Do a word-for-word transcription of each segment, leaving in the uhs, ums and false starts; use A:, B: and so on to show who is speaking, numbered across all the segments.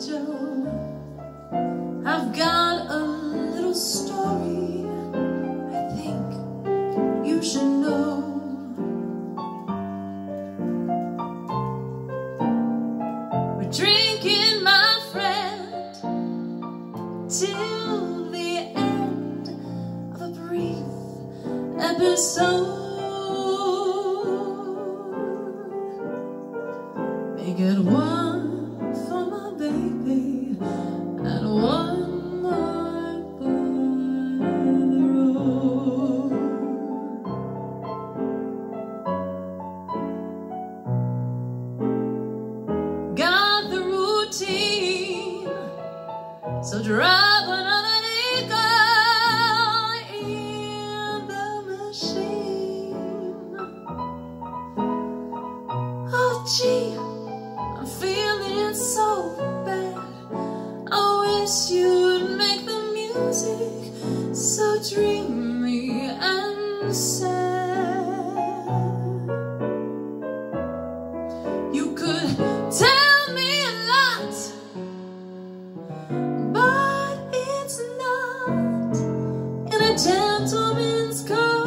A: Joe, I've got a little story I think you should know. We're drinking, my friend, till the end of a brief episode. Make it one for my baby and one more for the road. Got the routine, so drive another nickel in the machine. Oh gee, I'm feeling so bad. I wish you'd make the music so dreamy and sad. You could tell me a lot, but it's not in a gentleman's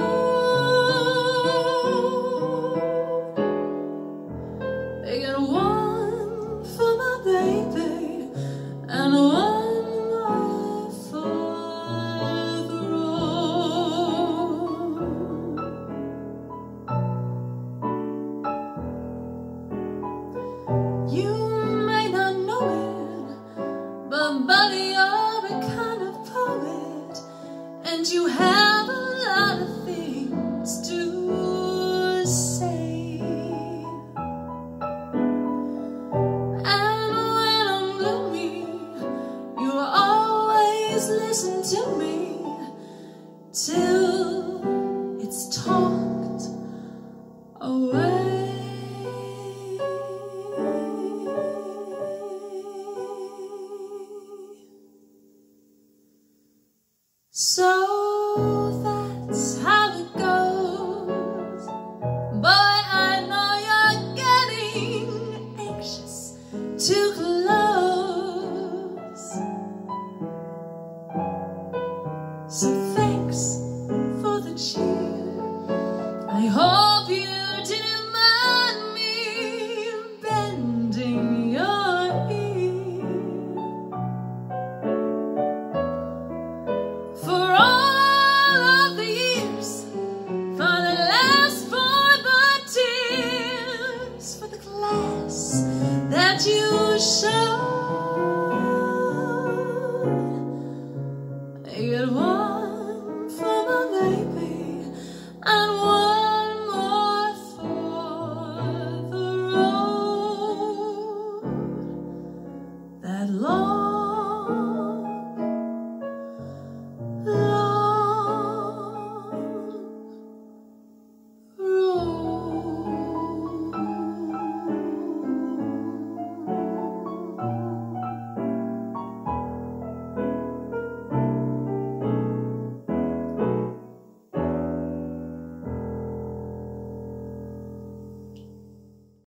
A: code. They got one for my baby and one more for the road. You may not know it, but buddy, you're a kind of poet, and you have a lot of things to say. Listen to me till it's talked away. So that's how it goes. Boy, I know you're getting anxious to close. So thanks for the cheer. I hope you didn't mind me bending your ear. For all of the years, for the last four tears, for the class that you showed. I got one for my baby and one more for the road. That long